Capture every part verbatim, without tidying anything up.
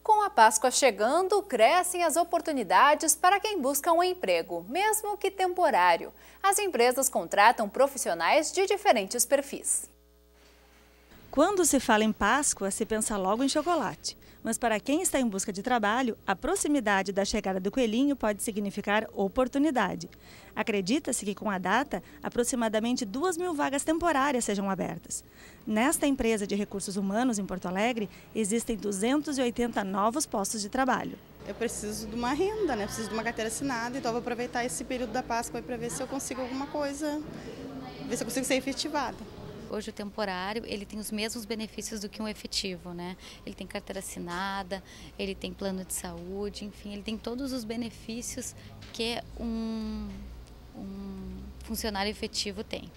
Com a Páscoa chegando, crescem as oportunidades para quem busca um emprego, mesmo que temporário. As empresas contratam profissionais de diferentes perfis. Quando se fala em Páscoa, se pensa logo em chocolate. Mas para quem está em busca de trabalho, a proximidade da chegada do coelhinho pode significar oportunidade. Acredita-se que com a data, aproximadamente duas mil vagas temporárias sejam abertas. Nesta empresa de recursos humanos em Porto Alegre, existem duzentos e oitenta novos postos de trabalho. Eu preciso de uma renda, né? Preciso de uma carteira assinada, então eu vou aproveitar esse período da Páscoa para ver se eu consigo alguma coisa, ver se eu consigo ser efetivada. Hoje o temporário, ele tem os mesmos benefícios do que um efetivo, né? Ele tem carteira assinada, ele tem plano de saúde, enfim, ele tem todos os benefícios que um, um funcionário efetivo tem.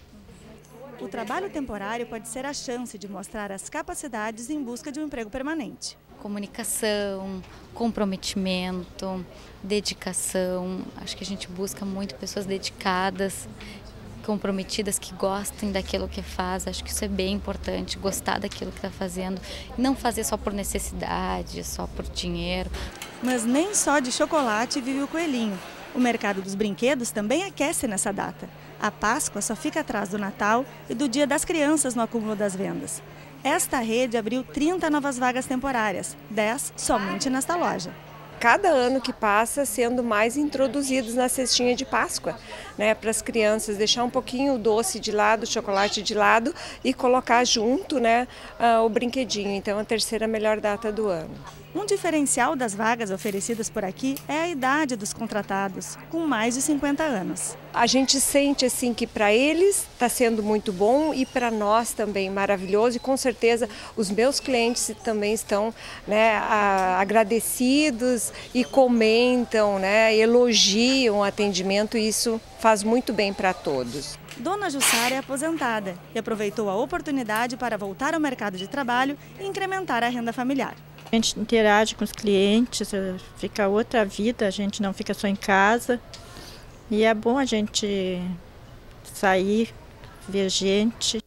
O trabalho temporário pode ser a chance de mostrar as capacidades em busca de um emprego permanente. Comunicação, comprometimento, dedicação, acho que a gente busca muito pessoas dedicadas, comprometidas, que gostem daquilo que faz. Acho que isso é bem importante, gostar daquilo que está fazendo, não fazer só por necessidade, só por dinheiro. Mas nem só de chocolate vive o coelhinho. O mercado dos brinquedos também aquece nessa data. A Páscoa só fica atrás do Natal e do Dia das Crianças no acúmulo das vendas. Esta rede abriu trinta novas vagas temporárias, dez somente nesta loja. Cada ano que passa sendo mais introduzidos na cestinha de Páscoa, né, para as crianças, deixar um pouquinho o doce de lado, o chocolate de lado e colocar junto, né, uh, o brinquedinho. Então, a terceira melhor data do ano. Um diferencial das vagas oferecidas por aqui é a idade dos contratados, com mais de cinquenta anos. A gente sente assim que para eles está sendo muito bom e para nós também maravilhoso, e com certeza os meus clientes também estão, né, agradecidos e comentam, né, elogiam o atendimento, e isso faz muito bem para todos. Dona Jussara é aposentada e aproveitou a oportunidade para voltar ao mercado de trabalho e incrementar a renda familiar. A gente interage com os clientes, fica outra vida, a gente não fica só em casa. E é bom a gente sair, ver gente.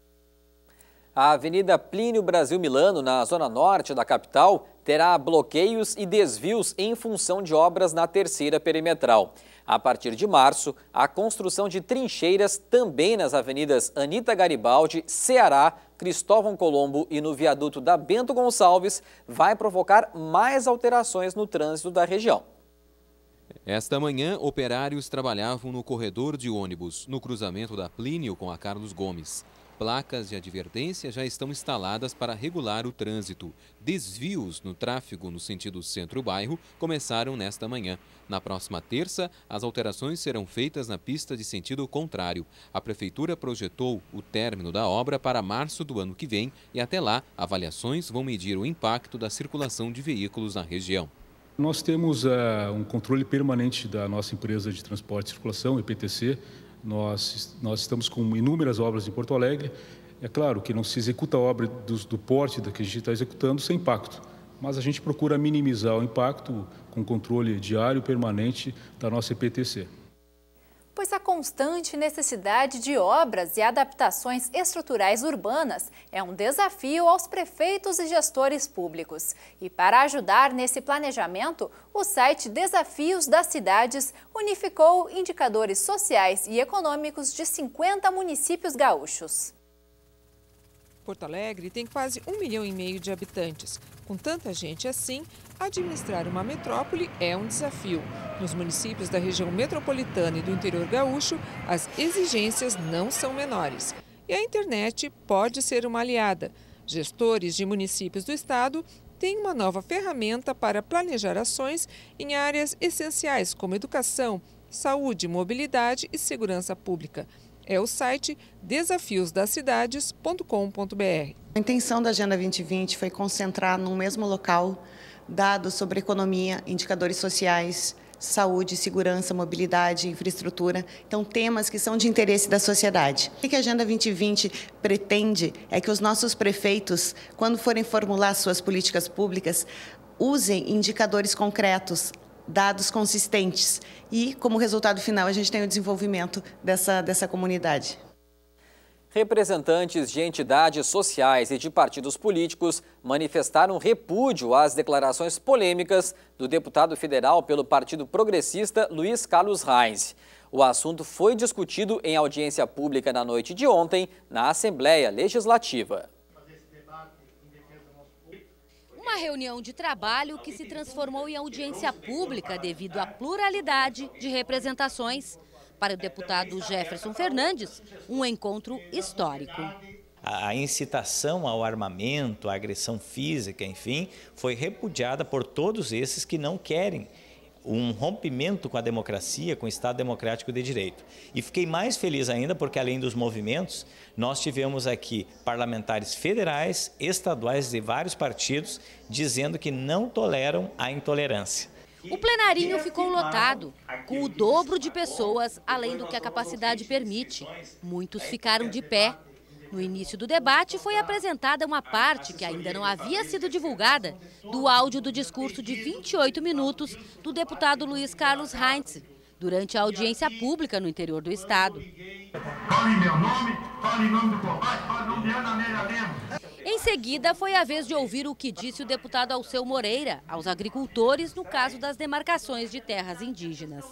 A Avenida Plínio Brasil Milano, na zona norte da capital, terá bloqueios e desvios em função de obras na terceira perimetral. A partir de março, a construção de trincheiras também nas avenidas Anita Garibaldi, Ceará, Cristóvão Colombo e no viaduto da Bento Gonçalves vai provocar mais alterações no trânsito da região. Esta manhã, operários trabalhavam no corredor de ônibus, no cruzamento da Plínio com a Carlos Gomes. Placas de advertência já estão instaladas para regular o trânsito. Desvios no tráfego no sentido centro-bairro começaram nesta manhã. Na próxima terça, as alterações serão feitas na pista de sentido contrário. A Prefeitura projetou o término da obra para março do ano que vem e até lá, avaliações vão medir o impacto da circulação de veículos na região. Nós temos uh, um controle permanente da nossa empresa de transporte e circulação, E P T C. Nós, nós estamos com inúmeras obras em Porto Alegre. É claro que não se executa a obra do, do porte da que a gente está executando sem impacto, mas a gente procura minimizar o impacto com controle diário permanente da nossa E P T C. Pois a constante necessidade de obras e adaptações estruturais urbanas é um desafio aos prefeitos e gestores públicos. E para ajudar nesse planejamento, o site Desafios das Cidades unificou indicadores sociais e econômicos de cinquenta municípios gaúchos. Porto Alegre tem quase um milhão e meio de habitantes. Com tanta gente assim, administrar uma metrópole é um desafio. Nos municípios da região metropolitana e do interior gaúcho, as exigências não são menores. E a internet pode ser uma aliada. Gestores de municípios do estado têm uma nova ferramenta para planejar ações em áreas essenciais como educação, saúde, mobilidade e segurança pública. É o site desafios das cidades ponto com ponto br. A intenção da Agenda vinte e vinte foi concentrar num mesmo local dados sobre economia, indicadores sociais, saúde, segurança, mobilidade, infraestrutura. Então, temas que são de interesse da sociedade. O que a Agenda vinte e vinte pretende é que os nossos prefeitos, quando forem formular suas políticas públicas, usem indicadores concretos, dados consistentes e, como resultado final, a gente tem o desenvolvimento dessa, dessa comunidade. Representantes de entidades sociais e de partidos políticos manifestaram repúdio às declarações polêmicas do deputado federal pelo Partido Progressista Luiz Carlos Reins. O assunto foi discutido em audiência pública na noite de ontem na Assembleia Legislativa. Uma reunião de trabalho que se transformou em audiência pública devido à pluralidade de representações. Para o deputado Jefferson Fernandes, um encontro histórico. A incitação ao armamento, à agressão física, enfim, foi repudiada por todos esses que não querem um rompimento com a democracia, com o Estado Democrático de Direito. E fiquei mais feliz ainda porque, além dos movimentos, nós tivemos aqui parlamentares federais, estaduais de vários partidos, dizendo que não toleram a intolerância. O plenarinho ficou lotado, com o dobro de pessoas, além do que a capacidade permite. Muitos ficaram de pé. No início do debate, foi apresentada uma parte que ainda não havia sido divulgada do áudio do discurso de vinte e oito minutos do deputado Luiz Carlos Reins, durante a audiência pública no interior do estado. Fale meu nome, fale em nome do combate, fale em nome de Ana Amélia Lemos. Em seguida, foi a vez de ouvir o que disse o deputado Alceu Moreira aos agricultores no caso das demarcações de terras indígenas.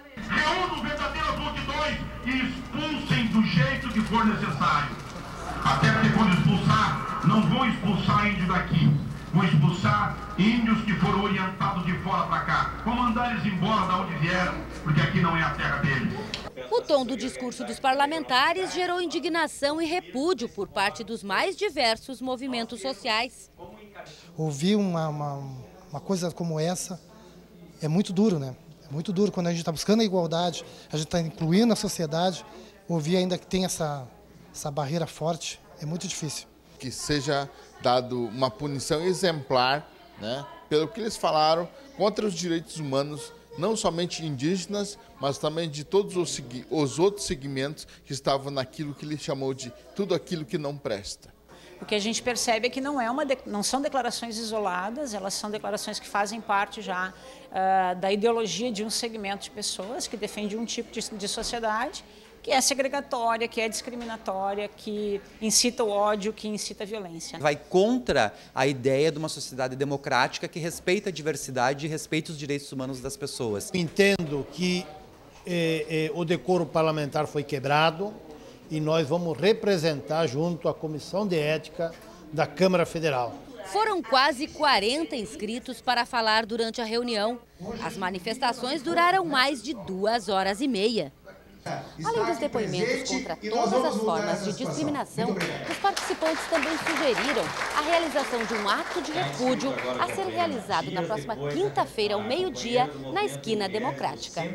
Reúnam verdadeiras multidões e expulsem do jeito que for necessário. Até porque quando expulsar, não vão expulsar índio daqui. Vão expulsar índios que foram orientados de fora para cá. Vão mandar eles embora de onde vieram, porque aqui não é a terra deles. O tom do discurso dos parlamentares gerou indignação e repúdio por parte dos mais diversos movimentos sociais. Ouvir uma, uma, uma coisa como essa é muito duro, né? É muito duro quando a gente está buscando a igualdade, a gente está incluindo a sociedade, ouvir ainda que tem essa, essa barreira forte, é muito difícil. Que seja dado uma punição exemplar, né, pelo que eles falaram, contra os direitos humanos, não somente indígenas, mas também de todos os, os outros segmentos que estavam naquilo que ele chamou de tudo aquilo que não presta. O que a gente percebe é que não, é uma de, não são declarações isoladas, elas são declarações que fazem parte já uh, da ideologia de um segmento de pessoas que defende um tipo de, de sociedade que é segregatória, que é discriminatória, que incita o ódio, que incita a violência. Vai contra a ideia de uma sociedade democrática que respeita a diversidade e respeita os direitos humanos das pessoas. Entendo que eh, eh, o decoro parlamentar foi quebrado e nós vamos representar junto à Comissão de Ética da Câmara Federal. Foram quase quarenta inscritos para falar durante a reunião. As manifestações duraram mais de duas horas e meia. Além dos depoimentos contra todas as formas de discriminação, os participantes também sugeriram a realização de um ato de repúdio a ser realizado na próxima quinta-feira, ao meio-dia, na Esquina Democrática.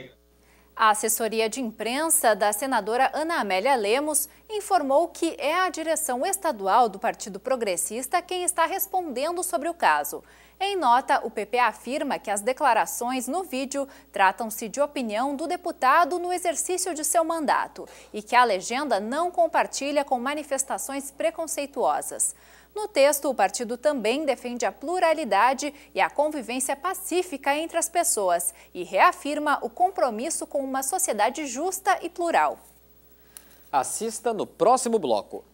A assessoria de imprensa da senadora Ana Amélia Lemos informou que é a direção estadual do Partido Progressista quem está respondendo sobre o caso. Em nota, o P P afirma que as declarações no vídeo tratam-se de opinião do deputado no exercício de seu mandato e que a legenda não compartilha com manifestações preconceituosas. No texto, o partido também defende a pluralidade e a convivência pacífica entre as pessoas e reafirma o compromisso com uma sociedade justa e plural. Assista no próximo bloco.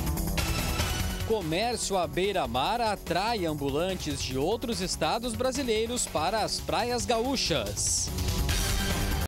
Comércio à beira-mar atrai ambulantes de outros estados brasileiros para as praias gaúchas.